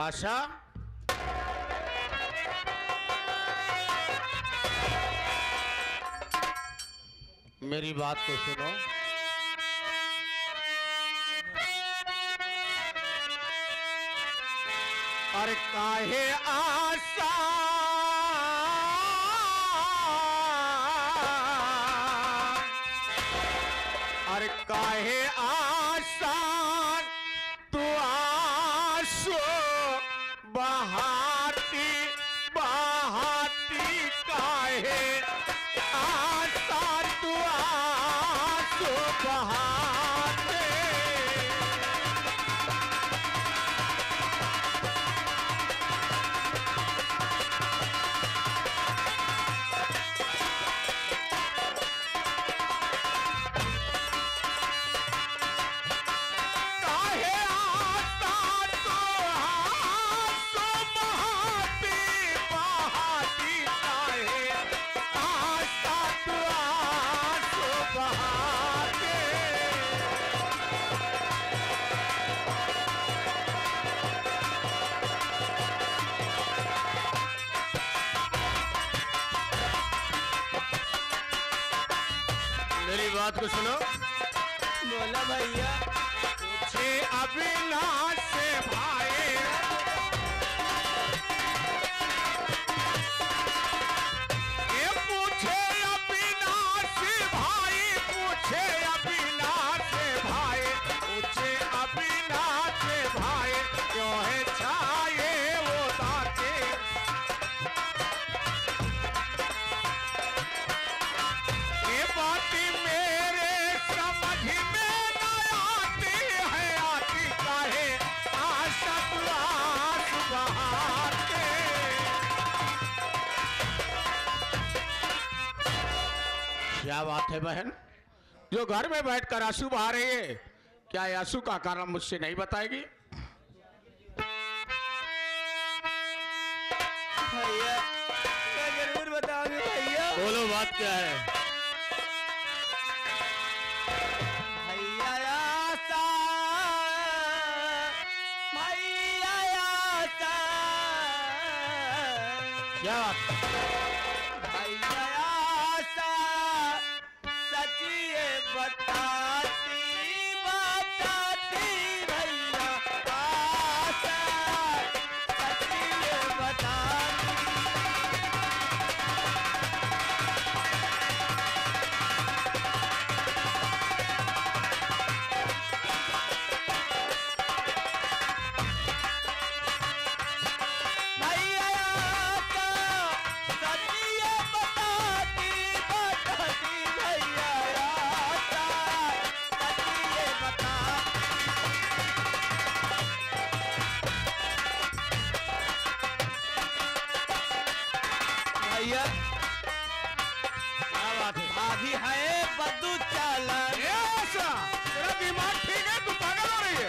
आशा, मेरी बात को सुनो। अरे काहे आशा अरे काहे आशा तू आंसू बहाती बहाती काहे आशा तू आंसू बहाते। मेरी बात को सुनो। बोला भैया। पूछे अविनाश से भाई, ये पूछे अविनाश भाई, पूछे अविनाश भाई, पूछे अविनाश भाई, क्यों है छाए वो दाते। ये बात मेरे समझ में न आती है, आती काहे आशा तू आंसू बहाते। क्या बात है बहन, जो घर में बैठकर आंसू बहा रही है, क्या ये आंसू का कारण मुझसे नहीं बताएगी? भैया मैं जरूर बताऊंगी भैया। बोलो बात क्या है? भैया आशा, भैया आशा, क्या बात? भैया आशा सचिए बताती बताती भैया आशा सचिए बताती। भैया आशा सचिए बताती बताती भैया आशा सचिए बताती। भैया क्या बात है? भाभी है बदू चालन। ये आशा, तेरा दिमाग ठीक है? तू पागल हो रही है?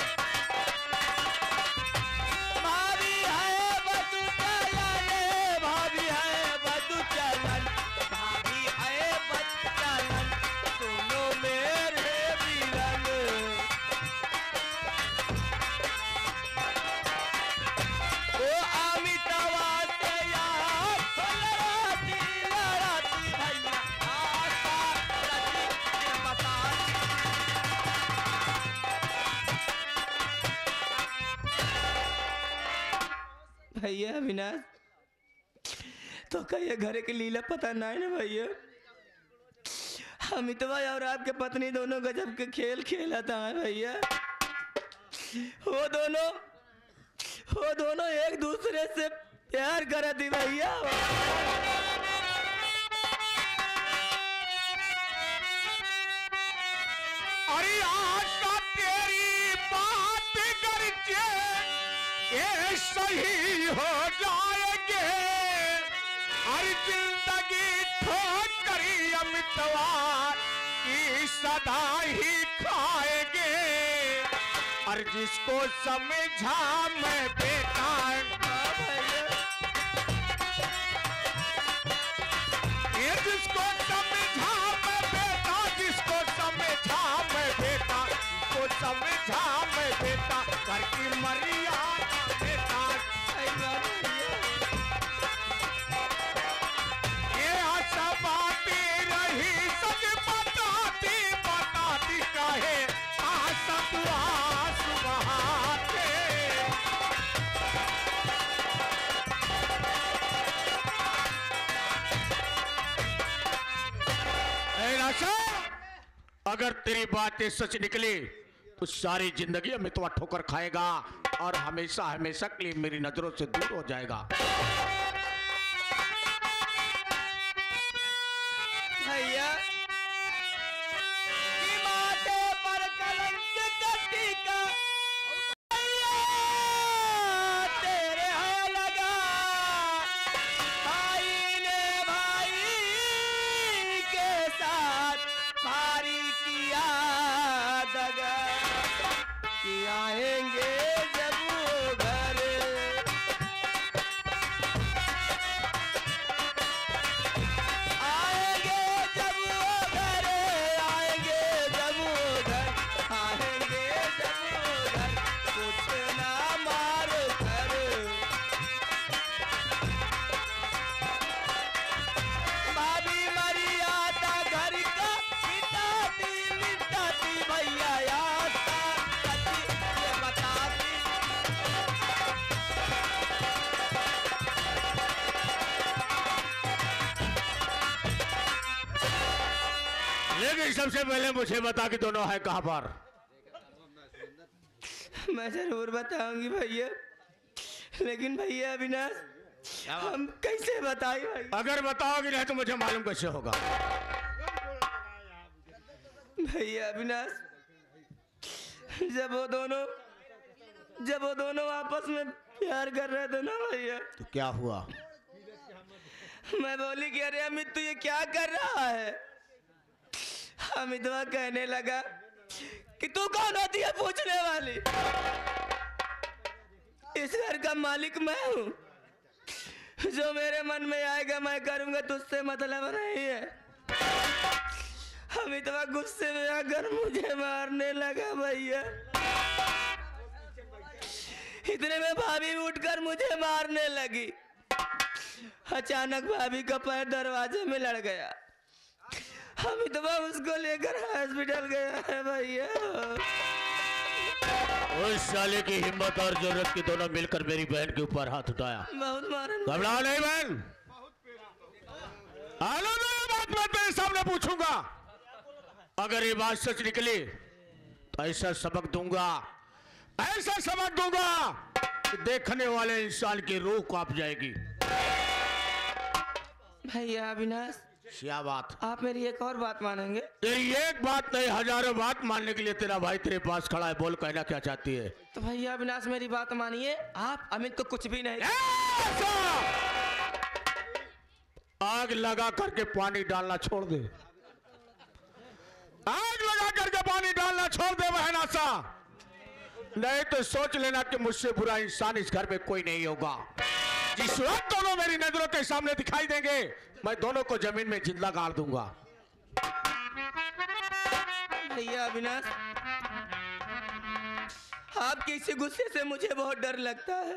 भाभी है बदू चालन, भाभी है बदू चालन, भाभी है बदू चालन, सुनो मेरे विलन। ओ अमितवा से यार लड़ाती लड़ाती भैया आशा सचिए बताती। भैया अविनाश तो कहिए घर के लीला पता नहीं ना भैया। अमितवा और आपके पत्नी दोनों गजब के खेल खेला था भैया। वो दोनों एक दूसरे से प्यार कर थी भैया। अरे आशा तेरी बात करके ये सही हो जाएंगे, हर जिंदगी ठोकरी अमितवा की सदा ही खाएंगे। और जिसको समझा मैं बेटा, ये जिसको समझा मैं बेटा, जिसको समझा मैं बेटा, जिसको समझा मैं बेटा, घर की मर्यादा बेटा ऐसा अगर तेरी बातें सच निकली तो सारी जिंदगी अमितवा ठोकर खाएगा और हमेशा हमेशा के लिए मेरी नजरों से दूर हो जाएगा। भैया कि माथे पर कलंक का टीका भैया तेरे है लगा, भाई ने भाई के साथ भारी किया दगा, कि आएंगे जब वो घर, आएंगे जब वो घर, आएंगे जब वो घर, आएंगे जब वो घर, कुछ ना मार कर, भाभी मरी आता घर का मिटाती मिटाती भैया याद करती ये बताती। लेकिन सबसे पहले मुझे बता कि दोनों है कहां पर। मैं जरूर बताऊंगी भैया, लेकिन भैया अविनाश हम कैसे बताएं भाई? अगर बताओगे नहीं तो मुझे मालूम कैसे होगा। भैया अविनाश जब वो दोनों आपस में प्यार कर रहे थे ना भैया, तो क्या हुआ? मैं बोली कि अरे अमित तू ये क्या कर रहा है? अमितवा कहने लगा कि तू कौन होती है पूछने वाली, इस घर का मालिक मैं हूँ, जो मेरे मन में आएगा मैं करूंगा, तुझसे मतलब नहीं है। अमितवा गुस्से में आकर मुझे मारने लगा भैया, इतने में भाभी उठकर मुझे मारने लगी। अचानक भाभी का पैर दरवाजे में लड़ गया, अमितवा उसको लेकर हॉस्पिटल गया है भैया। उस साले की हिम्मत और जरूरत की दोनों मिलकर मेरी बहन के ऊपर हाथ उठाया। बहुत मारन। घबराओ नहीं बहन, आलो मैं बात मैं तेरे सामने पूछूंगा, अगर ये बात सच निकली तो ऐसा सबक दूंगा, ऐसा सबक दूंगा कि देखने वाले इंसान की रूह कांप जाएगी। भैया अविनाश क्या बात? आप मेरी एक और बात मानेंगे? तेरी एक बात नहीं हजारों बात मानने के लिए तेरा भाई तेरे पास खड़ा है, बोल कहना क्या चाहती है? तो भैया अविनाश मेरी बात मानिए, आप अमित को कुछ भी नहीं। आग लगा करके पानी डालना छोड़ दे, आग लगा करके पानी डालना छोड़ दे बहन आशा, नहीं तो सोच लेना कि मुझसे बुरा इंसान इस घर में कोई नहीं होगा। जिस वक्त दोनों मेरी नजरों के सामने दिखाई देंगे मैं दोनों को जमीन में जिंदा गाड़ दूंगा। भैया अविनाश आपके इसी गुस्से से मुझे बहुत डर लगता है,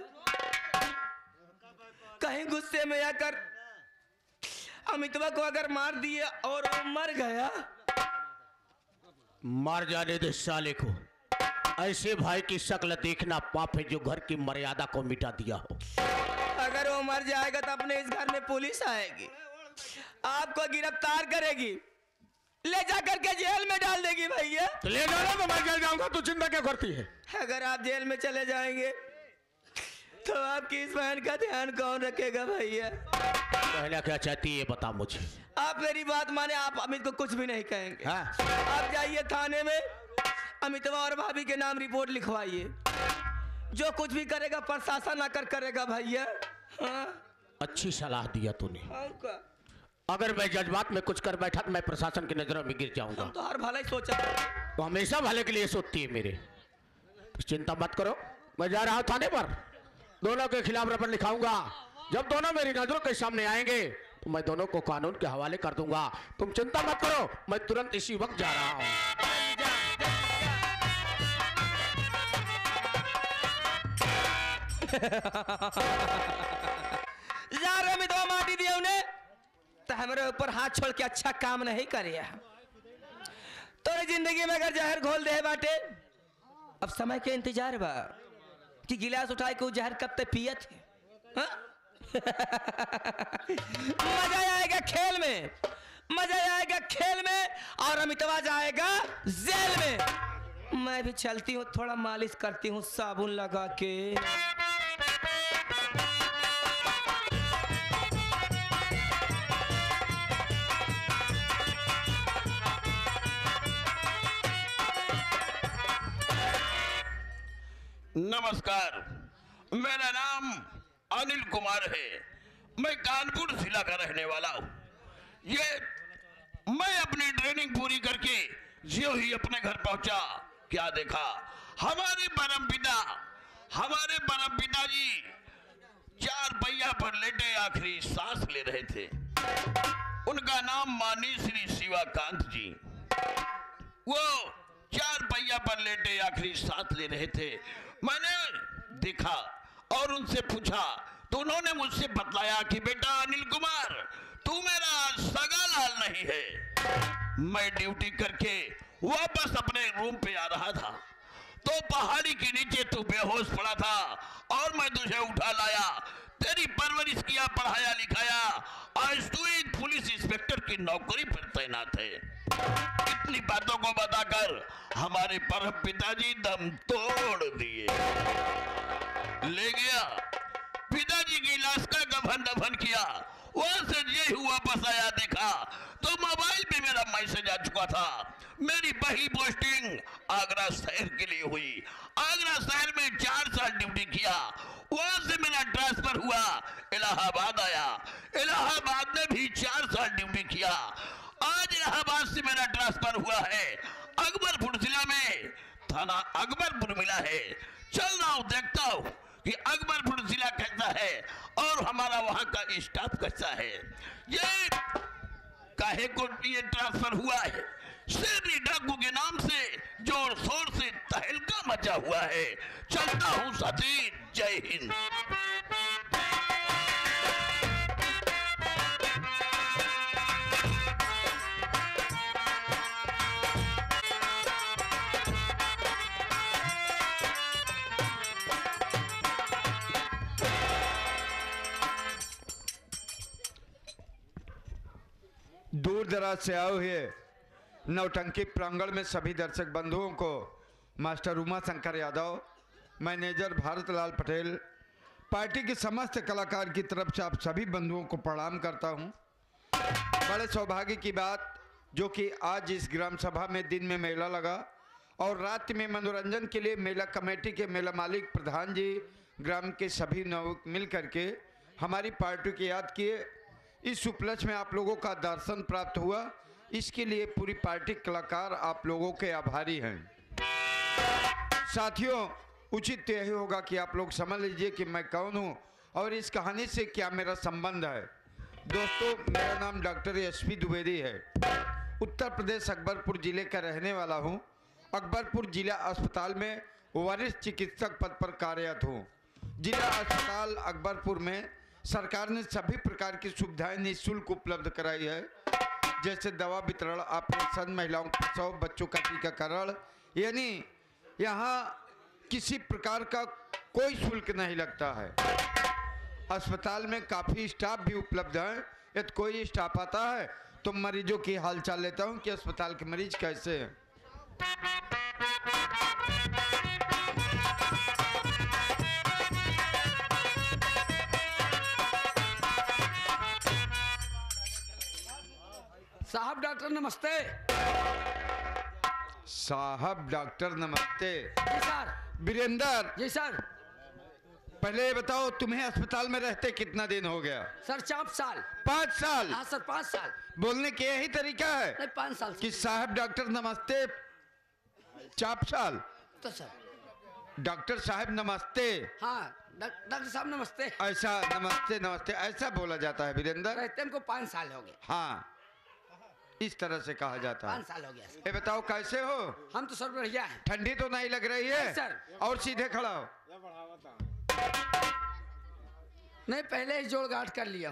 कहीं गुस्से में आकर अमितवा को अगर मार दिए और वो मर गया। मार जाने दे साले को, ऐसे भाई की शक्ल देखना पाप है जो घर की मर्यादा को मिटा दिया हो। अगर वो मर जाएगा तो अपने इस घर में पुलिस आएगी, आपको गिरफ्तार करेगी, ले जा करके जेल में डाल देगी भैया। तो ले जाना तो मैं जेल जाऊंगा, तू चिंता क्या करती है? अगर आप जेल में चले जाएंगे तो आपकी इस बहन का ध्यान कौन रखेगा भैया? कहना क्या चाहती है बता मुझे। आप मेरी बात माने, आप अमित को कुछ भी नहीं कहेंगे। हाँ? आप जाइए थाने में, अमितवा और भाभी के नाम रिपोर्ट लिखवाइए, जो कुछ भी करेगा प्रशासन आकर करेगा भैया। हाँ? अच्छी सलाह दिया तूने, और क्या? अगर मैं जज्बात में कुछ कर बैठा तो मैं प्रशासन की नजरों में गिर जाऊंगा। हम तो हर भला ही सोचा। तो हमेशा भले के लिए सोचती है मेरे, तो चिंता मत करो, मैं जा रहा हूं थाने पर, दोनों के खिलाफ रपट लिखाऊंगा। जब दोनों मेरी नजरों के सामने आएंगे तो मैं दोनों को कानून के हवाले कर दूंगा। तुम चिंता मत करो, मैं तुरंत इसी वक्त जा रहा हूं। जा रहे में तो माटी दिया उन्हें, तो हमारे ऊपर हाथ छोड़ के अच्छा काम नहीं करे। तो जिंदगी में अगर जहर घोल दे बाटे, अब समय के इंतजार बा कि गिलास उठाए के जहर कब तक पियत है। मजा आएगा खेल में, मजा आएगा खेल में और अमितवा जाएगा जेल में। मैं भी चलती हूँ, थोड़ा मालिश करती हूँ साबुन लगा के। नमस्कार, मेरा नाम अनिल कुमार है। मैं कानपुर जिला का रहने वाला हूँ। मैं अपनी ट्रेनिंग पूरी करके जो ही अपने घर पहुंचा, क्या देखा, हमारे परम पिताजी 4 पहिया पर लेटे आखिरी सांस ले रहे थे। उनका नाम माननीय श्री शिवाकांत जी। वो 4 पहिया पर लेटे आखिरी सांस ले रहे थे। मैंने देखा और उनसे पूछा तो उन्होंने मुझसे बतलाया कि बेटा अनिल कुमार, तू मेरा सगा लाल नहीं है। मैं ड्यूटी करके वापस अपने रूम पे आ रहा था तो पहाड़ी के नीचे तू बेहोश पड़ा था और मैं तुझे उठा लाया, तेरी परवरिश किया, पढ़ाया लिखाया। आज तू एक पुलिस इंस्पेक्टर की नौकरी पर तैनात है। इतनी बातों को बताकर हमारे परम पिताजी दम तोड़ दिए। ले गया, पिताजी की लाश का दफन किया। वहां से ये हुआ, वापस आया, देखा तो मोबाइल पे मेरा मैसेज आ चुका था। मेरी पहली पोस्टिंग आगरा शहर के लिए हुई। आगरा शहर में 4 साल ड्यूटी किया। वहां से मेरा ट्रांसफर हुआ, इलाहाबाद आया। इलाहाबाद में भी 4 साल ड्यूटी किया। आज इलाहाबाद से मेरा ट्रांसफर हुआ है अकबरपुर जिला में, थाना अकबरपुर मिला है। चल रहा हूं, देखता हूं कि अकबरपुर जिला कैसा है और हमारा वहां का स्टाफ कैसा है। ये काहे को ये ट्रांसफर हुआ है? शेरनी डाकू के नाम से जोर शोर से तहलका मचा हुआ है। चलता हूं साथी, जय हिंद। दूर दराज से आए हुए नौटंकी प्रांगण में सभी दर्शक बंधुओं को master Uma Shankar Yadav, manager Bharatlal Patel, party के समस्त कलाकार की तरफ से आप सभी बंधुओं को प्रणाम करता हूं। बड़े सौभाग्य की बात जो कि आज इस ग्राम सभा में दिन में मेला लगा और रात में मनोरंजन के लिए मेला कमेटी के मेला मालिक प्रधान जी ग्राम के सभी नव मिल करके हमारी पार्टी को याद किए। इस उपलक्ष्य में आप लोगों का दर्शन प्राप्त हुआ, इसके लिए पूरी पार्टी कलाकार आप लोगों के आभारी हैं। साथियों, उचित यही होगा कि आप लोग समझ लीजिए कि मैं कौन हूं और इस कहानी से क्या मेरा संबंध है। दोस्तों, मेरा नाम डॉक्टर एसपी द्विवेदी है। उत्तर प्रदेश अकबरपुर जिले का रहने वाला हूं। अकबरपुर जिला अस्पताल में वरिष्ठ चिकित्सक पद पर कार्यरत हूं। जिला अस्पताल अकबरपुर में सरकार ने सभी प्रकार की सुविधाएं निःशुल्क उपलब्ध कराई है, जैसे दवा वितरण, ऑपरेशन, महिलाओं का प्रसव, बच्चों का टीकाकरण, यानी यहाँ किसी प्रकार का कोई शुल्क नहीं लगता है। अस्पताल में काफ़ी स्टाफ भी उपलब्ध है। यदि कोई स्टाफ आता है तो मरीजों की हालचाल लेता हूँ कि अस्पताल के मरीज कैसे हैं। साहब डॉक्टर नमस्ते। साहब डॉक्टर नमस्ते। जी सर। वीरेंद्र जी सर। पहले ये बताओ, तुम्हें अस्पताल में रहते कितना दिन हो गया? सर 4 साल। 5 साल? हाँ सर 5 साल। बोलने के यही तरीका है? नहीं 5 साल कि साहब डॉक्टर नमस्ते 4 साल। तो सर डॉक्टर साहब नमस्ते। हाँ डॉक्टर साहब नमस्ते। ऐसा नमस्ते नमस्ते ऐसा बोला जाता है वीरेंद्र? रहते हमको 5 साल हो गए। हाँ, इस तरह से कहा जाता है। 5 साल हो गया सर। ये बताओ कैसे हो? हम तो सर बढ़िया हैं। ठंडी तो नहीं लग रही है? नहीं सर। और सीधे खड़ा हो। नहीं, पहले ही जोड़ गांठ कर लिया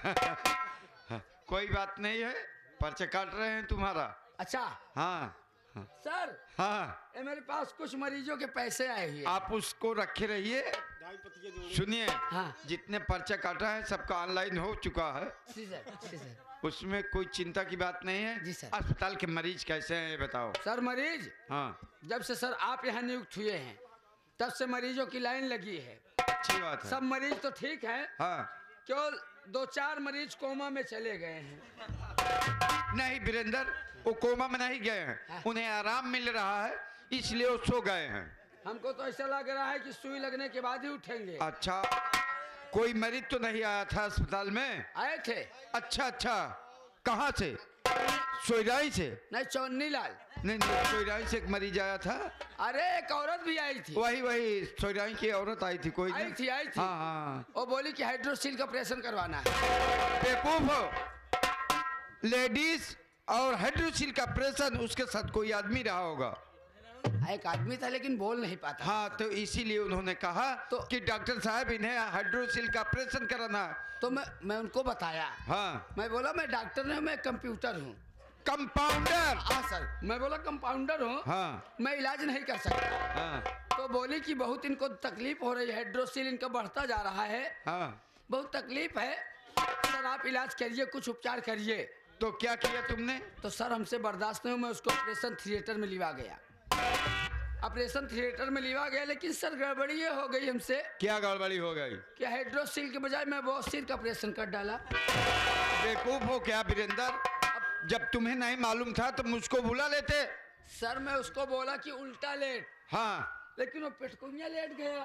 हूँ। कोई बात नहीं है, पर्चे काट रहे हैं तुम्हारा। अच्छा। हाँ, सर हाँ, ये मेरे पास कुछ मरीजों के पैसे आए हुए हैं। आप उसको रखे रहिए। सुनिए, हाँ। जितने पर्चा काटा है सबका ऑनलाइन हो चुका है, जी सर, जी सर। उसमें कोई चिंता की बात नहीं है। जी सर। अस्पताल के मरीज कैसे हैं ये बताओ। सर मरीज हाँ, जब से सर आप यहाँ नियुक्त हुए हैं तब से मरीजों की लाइन लगी है। अच्छी बात है। सब मरीज तो ठीक है, हाँ, केवल 2-4 मरीज कोमा में चले गए हैं। नहीं वीरेंद्र, वो कोमा में नहीं गए हैं, उन्हें आराम मिल रहा है इसलिए वो सो गए हैं। हमको तो ऐसा लग रहा है कि सुई लगने के बाद ही उठेंगे। अच्छा, कोई मरीज तो नहीं आया था अस्पताल में? आए थे? अच्छा अच्छा, कहाँ से? सोयराई से? नहीं, चौन्नी लाल। नहीं नहीं, सोयराई से एक मरीज आया था। अरे एक औरत भी आई थी। वही सोयराई की औरत आई थी कोई आई नहीं? थी, आई थी। हाँ हाँ। वो बोली कि हाइड्रोसील का ऑपरेशन करवाना है। बेवकूफ हो, लेडीज और हाइड्रोसील का ऑपरेशन, उसके साथ कोई आदमी रहा होगा। एक आदमी था लेकिन बोल नहीं पाता। हाँ, तो इसीलिए उन्होंने कहा तो- कि डॉक्टर साहब इन्हें हाइड्रोसील का ऑपरेशन कराना है। तो मैं उनको बताया। हाँ, मैं बोला मैं डॉक्टर नहीं, मैं कंप्यूटर हूँ। कंपाउंडर। हाँ सर, मैं बोला कंपाउंडर हूँ। हाँ मैं इलाज नहीं कर सकता। हाँ तो बोली कि बहुत इनको तकलीफ हो रही है, हाइड्रोसील इनका बढ़ता जा रहा है, हाँ। बहुत तकलीफ है। सर आप इलाज करिए, कुछ उपचार करिए। तो क्या किया तुमने? तो सर हमसे बर्दाश्त नहीं हुआ, मैं उसको ऑपरेशन थिएटर में लिवा गया। ऑपरेशन थिएटर में लिवा गया, लेकिन सर गड़बड़ी ये हो गई हमसे क्या गड़बड़ी हो गई? कि हाइड्रोसील के बजाय मैं बवासीर का ऑपरेशन कर डाला। बेवकूफ हो क्या वीरेंद्र? जब तुम्हें नहीं मालूम था तो मुझको बुला लेते। सर मैं उसको बोला कि उल्टा लेट, हाँ, लेकिन वो पेटकुनिया लेट गया।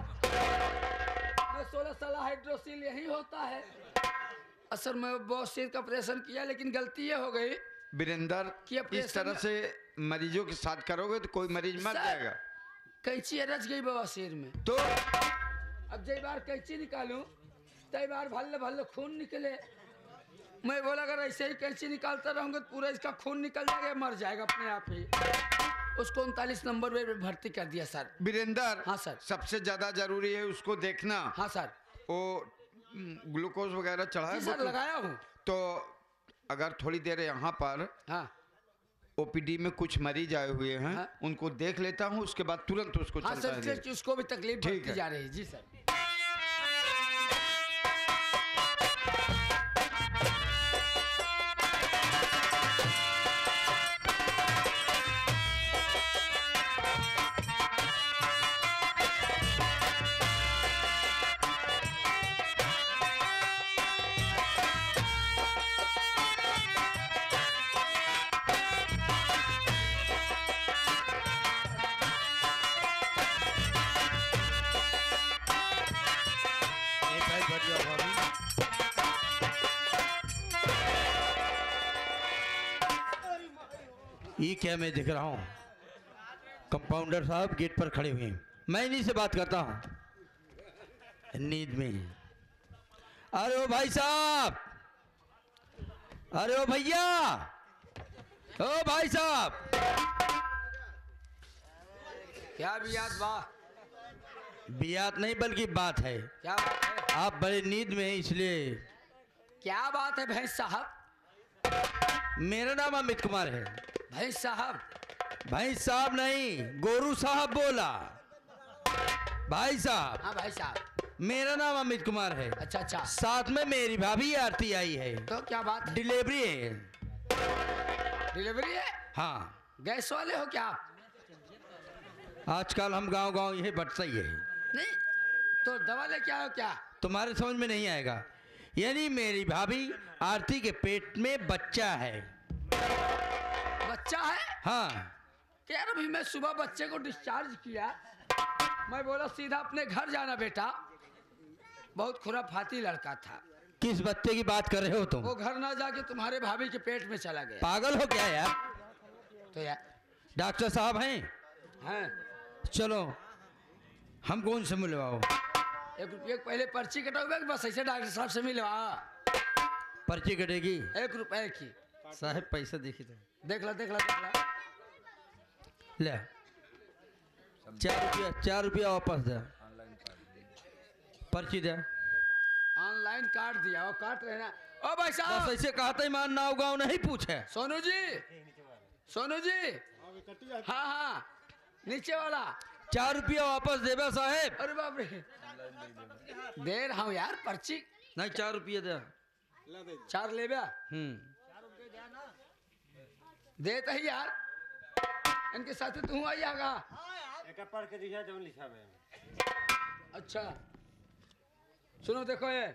मैं 16 साल हाइड्रोसील यही होता है। सर मैं बवासीर का ऑपरेशन किया, लेकिन गलती ये हो गई। वीरेंद्र, कि ऑपरेशन इस तरह में- से मरीजों के साथ करोगे तो कोई मरीज मर सर, जाएगा। कैंची रच गई बवासीर में। तो अब जय बार कैंची निकालूं तय बार भल्ले भल्ले खून निकले। मैं बोला अगर ऐसे ही कैंची निकालता रहूंगा तो पूरा इसका खून निकल जाएगा, मर जाएगा अपने आप ही। उसको 39 नंबर में भर्ती कर दिया सर। वीरेंद्र, हाँ सर। सबसे ज्यादा जरूरी है उसको देखना। हाँ सर। वो ग्लूकोज वगैरह चढ़ा जी है सर, लगाया हूँ। तो अगर थोड़ी देर यहाँ पर हाँ ओपीडी में कुछ मरीज आए हुए हैं, हाँ। उनको देख लेता हूँ, उसके बाद तुरंत उसको हाँ चलता सर, है। उसको भी तकलीफ ठीक बढ़ती है। जा रही है। जी सर। ये क्या मैं दिख रहा हूँ? कंपाउंडर साहब गेट पर खड़े हुए हैं। मैं इन्हीं से बात करता हूँ नींद में। अरे ओ भाई साहब, अरे ओ भैया, ओ भाई साहब। क्या बियात वाह, बियात नहीं बल्कि बात है। क्या बात है? आप बड़े नींद में हैं इसलिए। क्या बात है भैंस साहब? मेरा नाम अमित कुमार है। भैंस साहब? भाई साहब नहीं, गोरू साहब बोला। भाई साहब, हाँ भाई साहब। मेरा नाम अमित कुमार है। अच्छा अच्छा, साथ में मेरी भाभी आरती आई है। तो क्या बात है? डिलीवरी है। डिलीवरी है? हाँ, गैस वाले हो क्या आप? आजकल हम गांव गांव यही बटता ही है। नहीं तो दवा लेके आओ क्या? तुम्हारे समझ में नहीं आएगा। यानी मेरी भाभी आरती के पेट में बच्चा है। बच्चा है? हाँ, यार अभी मैं सुबह बच्चे को डिस्चार्ज किया, मैं बोला सीधा अपने घर जाना बेटा। बहुत खुराफाती लड़का था। किस बच्चे की बात कर रहे हो तुम? वो घर ना जाके तुम्हारे भाभी के पेट में चला गया। पागल हो क्या यार? तो यार डॉक्टर साहब हैं? हैं, चलो हमको उनसे मिलवाओ। 1 रुपये पहले पर्ची कटोगे कि बस ऐसे डॉक्टर साहब से मिलवा? पर्ची कटेगी? 1 रुपये की। साहब पैसा देखिए तो। देख ला देख ला देख ला। ले 4 रुपया वापस दे। पर्ची दे। ऑनलाइन काट दिया, वो काट रहे ना। ओ भाई बस साहब, ऐसे कहते ही मान नाव गाँव नहीं पूछे। सोनू जी, सोनू जी, हाँ हाँ नीचे वाला। 4 रुपया वापस देबा साहेब। अरे बाप रे, दे रहा हूँ यार पर्ची। नहीं 4 रुपया दे। 4 ले बा देता ही यार। इनके साथ तू आइएगा। पढ़ के दिखा जो लिखा है। अच्छा सुनो देखो ये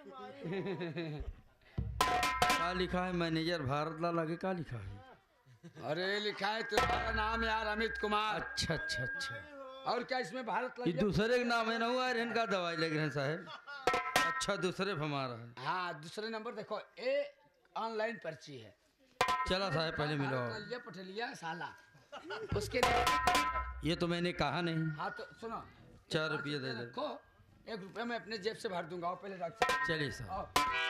क्या लिखा है? मैनेजर भारत लाल आगे क्या लिखा है? अरे लिखा है तुम्हारा नाम यार अमित कुमार। अच्छा अच्छा अच्छा, और क्या इसमें भारत ये लग दूसरे का नाम है ना? हुआ इनका दवाई लग रहे हैं साहब। अच्छा दूसरे पे हमारा है। हाँ दूसरे नंबर देखो ए ऑनलाइन पर्ची है। चला साहब पहले मिलो। ये पटलिया साला उसके लिए। ये तो मैंने कहा नहीं। हाँ तो सुनो 4 रुपये दे दे। रखो, 1 रुपया मैं अपने जेब से भर दूंगा। आओ पहले रख। चलिए साहब। आओ।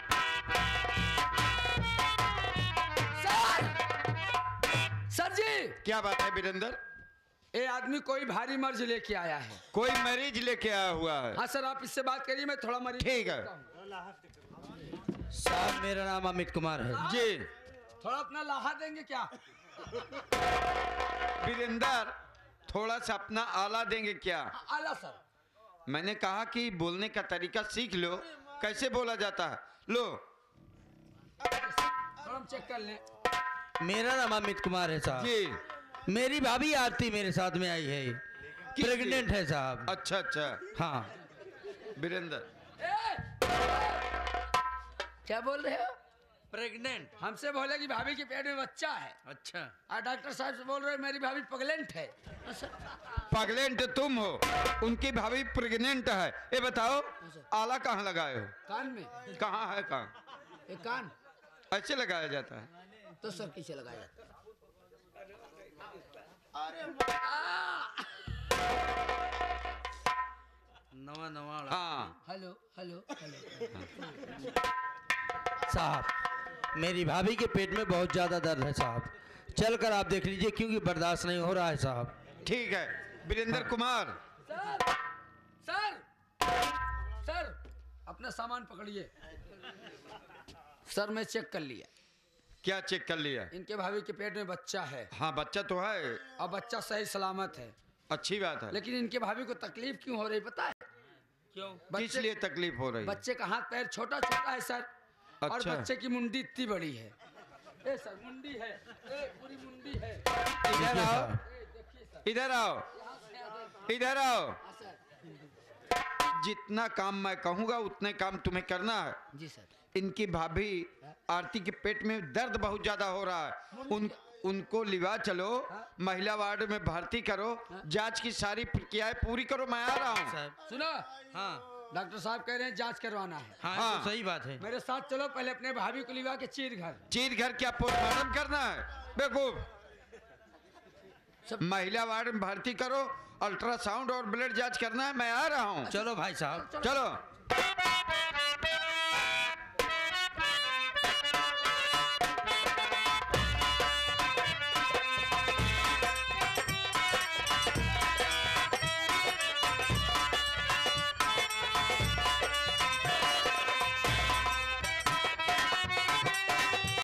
सर सर जी क्या बात है वीरेंद्र? ये आदमी कोई भारी मर्ज लेके आया है। कोई मरीज लेके आया हुआ है? हाँ सर आप इससे बात करिए, मैं थोड़ा मरीज। ठीक है साहब मेरा नाम अमित कुमार है। जी। थोड़ा अपना लाहा देंगे क्या? वीरेंद्र थोड़ा सा अपना आला देंगे क्या? आला सर। मैंने कहा कि बोलने का तरीका सीख लो, कैसे बोला जाता है। लो थोड़ा हम चेक कर लें। मेरा नाम अमित कुमार है साहब। जी। मेरी भाभी आरती मेरे साथ में आई है, प्रेग्नेंट है साहब। अच्छा अच्छा। हाँ वीरेंद्र क्या बोल रहे हो? प्रेग्नेंट। हमसे बोले कि भाभी के पेट में बच्चा है, अच्छा और डॉक्टर साहब से बोल रहे हो मेरी भाभी प्रेग्नेंट है। पगलेंट तुम हो, उनकी भाभी प्रेग्नेंट है। ये बताओ आला कहाँ लगाए हो? कान में। कहाँ है? कहाँ एक कान ऐसे लगाया जाता है? तो सर किसे लगाया जाता है? नवा नवा। हाँ हेलो हेलो हेलो। साहब मेरी भाभी के पेट में बहुत ज्यादा दर्द है साहब, चल कर आप देख लीजिए क्योंकि बर्दाश्त नहीं हो रहा है साहब। ठीक है Virendra Kumar. Sir sir sir अपना सामान पकड़िए। सर मैं चेक कर लिया, क्या चेक कर लिया? इनके भाभी के पेट में बच्चा है। हाँ बच्चा तो है। और बच्चा सही सलामत है। अच्छी बात है। लेकिन इनके भाभी को तकलीफ क्यों हो रही पता है? क्यों? किस लिए तकलीफ हो रही है? बच्चे का हाथ पैर छोटा छोटा है सर। और अच्छा। बच्चे की मुंडी इतनी बड़ी है। ए सर मुंडी है, ए पूरी मुंडी है। इधर आओ, ए देखिए सर, इधर आओ, यहाँ से यहाँ तक। इधर आओ। हाँ, सर। जितना काम मैं कहूँगा उतने काम तुम्हें करना है। जी सर। इनकी भाभी आरती के पेट में दर्द बहुत ज्यादा हो रहा है। उनको लिवा चलो, महिला वार्ड में भर्ती करो, जांच की सारी प्रक्रियाएं पूरी करो। मैं आ रहा हूँ। साहब सुनो हाँ डॉक्टर साहब कह रहे हैं जांच करवाना है। हाँ, हाँ। तो सही बात है। मेरे साथ चलो, पहले अपने भाभी को लिवा के चीर घर। चीर घर क्या पोस्टमार्टम करना है? बेवकूफ। सब- महिला वार्ड में भर्ती करो, अल्ट्रासाउंड और ब्लड जांच करना है। मैं आ रहा हूँ। चलो भाई साहब। चलो।